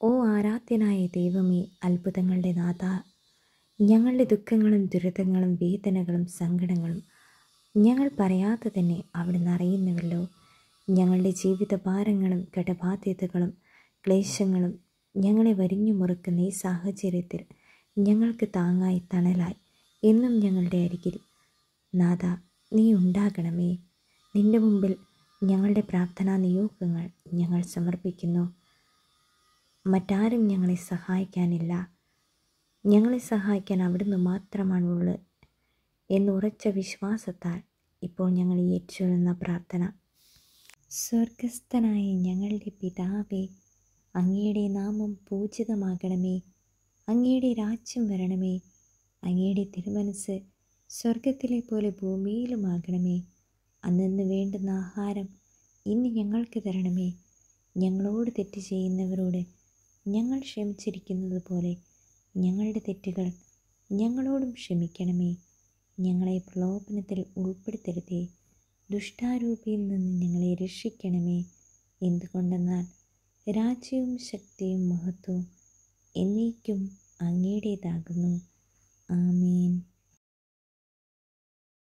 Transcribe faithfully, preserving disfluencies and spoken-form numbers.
ഓ ആരാധ്യനായ ദൈവമേ, അത്ഭുതങ്ങളുടെ നാഥ, ഞങ്ങളുടെ ദുഃഖങ്ങളും ദുരിതങ്ങളും വേദനകളും സങ്കടങ്ങളും ഞങ്ങൾ പറയാതെ തന്നെ അവിടുന്ന് അറിയുന്നുവല്ലോ. ഞങ്ങളുടെ ജീവിത ഭാരങ്ങളും കടബാധ്യതകളും ക്ലേശങ്ങളും ഞങ്ങളെ വരിഞ്ഞു മുറുക്കുന്ന ഈ സാഹചര്യത്തിൽ ഞങ്ങൾക്ക് താങ്ങായി തണലായി എന്നും ഞങ്ങളുടെ അരികിൽ നാഥ നീ ഉണ്ടാകണമേ. നിൻ്റെ മുമ്പിൽ ഞങ്ങളുടെ പ്രാർത്ഥനാ നിയോഗങ്ങൾ ഞങ്ങൾ സമർപ്പിക്കുന്നു. മറ്റാരും ഞങ്ങളെ സഹായിക്കാനില്ല, ഞങ്ങളെ സഹായിക്കാൻ അവിടുന്ന് മാത്രമാണുള്ളത് എന്ന് ഉറച്ച വിശ്വാസത്താൽ ഇപ്പോൾ ഞങ്ങൾ ഏറ്റുചൊല്ലുന്ന പ്രാർത്ഥന. സ്വർഗസ്ഥനായ ഞങ്ങളുടെ പിതാവേ, അങ്ങയുടെ നാമം പൂജിതമാകണമേ. അങ്ങയുടെ രാജ്യം വരണമേ. അങ്ങയുടെ തിരുമനസ്സ് സ്വർഗത്തിലെ പോലെ ഭൂമിയിലുമാകണമേ. അന്നന്ന് വേണ്ടുന്ന ആഹാരം ഇന്ന് ഞങ്ങൾക്ക് തരണമേ. ഞങ്ങളോട് തെറ്റ് ചെയ്യുന്നവരോട് ഞങ്ങൾ ക്ഷമിച്ചിരിക്കുന്നത് പോലെ ഞങ്ങളുടെ തെറ്റുകൾ ഞങ്ങളോടും ക്ഷമിക്കണമേ. ഞങ്ങളെ പ്രലോഭനത്തിൽ ഉൾപ്പെടുത്തരുതേ, ദുഷ്ടാരൂപിയിൽ നിന്ന് ഞങ്ങളെ രക്ഷിക്കണമേ. എന്തുകൊണ്ടെന്നാൽ രാജ്യവും ശക്തിയും മഹത്വവും എന്നേക്കും അങ്ങയുടേതാകുന്നു. ആമേൻ.